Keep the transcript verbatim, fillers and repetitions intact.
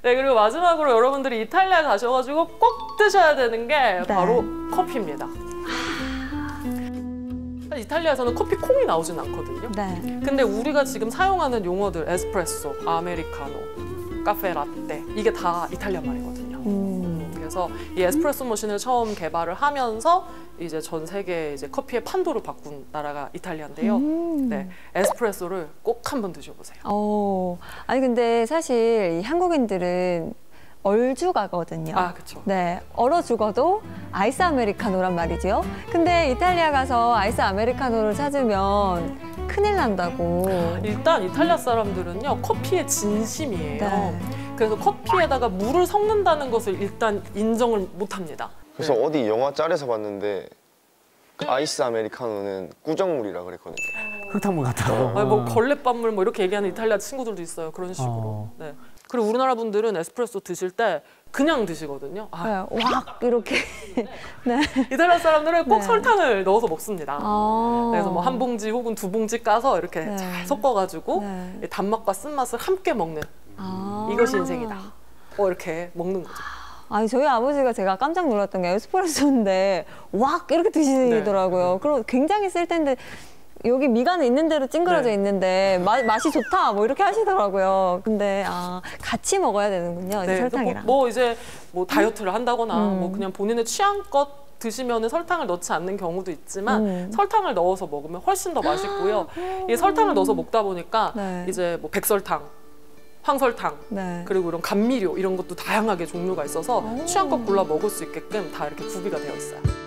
네, 그리고 마지막으로 여러분들이 이탈리아 가셔가지고 꼭 드셔야 되는 게 바로 네. 커피입니다. 이탈리아에서는 커피 콩이 나오진 않거든요. 네. 근데 우리가 지금 사용하는 용어들 에스프레소, 아메리카노, 카페 라떼 이게 다 이탈리아 말이거든요. 음. 그래서 이 에스프레소 머신을 처음 개발을 하면서 이제 전 세계 이제 커피의 판도를 바꾼 나라가 이탈리아인데요. 음. 네, 에스프레소를 꼭 한번 드셔보세요. 오, 아니 근데 사실 이 한국인들은 얼죽하거든요. 아, 그렇죠. 네, 얼어 죽어도 아이스 아메리카노란 말이죠. 근데 이탈리아 가서 아이스 아메리카노를 찾으면 큰일 난다고. 일단 이탈리아 사람들은요, 커피의 진심이에요. 네. 그래서 커피에다가 물을 섞는다는 것을 일단 인정을 못합니다. 그래서 네. 어디 영화 짤에서 봤는데 그 아이스 아메리카노는 꾸정물이라 그랬거든요. 흙탕물 같다고. 아니, 뭐 걸레밥물 뭐 이렇게 얘기하는 이탈리아 친구들도 있어요. 그런 식으로. 어. 네. 그리고 우리나라 분들은 에스프레소 드실 때 그냥 드시거든요. 아. 네, 확 이렇게. 네. 이탈리아 사람들은 꼭 네. 설탕을 넣어서 먹습니다. 아. 그래서 뭐 한 봉지 혹은 두 봉지 까서 이렇게 네. 잘 섞어가지고 네. 단맛과 쓴맛을 함께 먹는 아. 이것이 인생이다. 뭐 이렇게 먹는 거죠. 아니 저희 아버지가 제가 깜짝 놀랐던 게 에스프레소인데 왁 이렇게 드시더라고요. 네. 그럼 굉장히 쓸 텐데 여기 미간은 있는 대로 찡그러져 네. 있는데 마, 맛이 좋다 뭐 이렇게 하시더라고요. 근데 아 같이 먹어야 되는군요. 네, 설탕이랑. 뭐, 뭐 이제 뭐 다이어트를 한다거나 음. 뭐 그냥 본인의 취향껏 드시면은 설탕을 넣지 않는 경우도 있지만 음. 설탕을 넣어서 먹으면 훨씬 더 맛있고요. 이 설탕을 넣어서 먹다 보니까 네. 이제 뭐 백설탕, 황설탕, 네. 그리고 이런 감미료 이런 것도 다양하게 종류가 있어서 취향껏 골라 먹을 수 있게끔 다 이렇게 구비가 되어 있어요.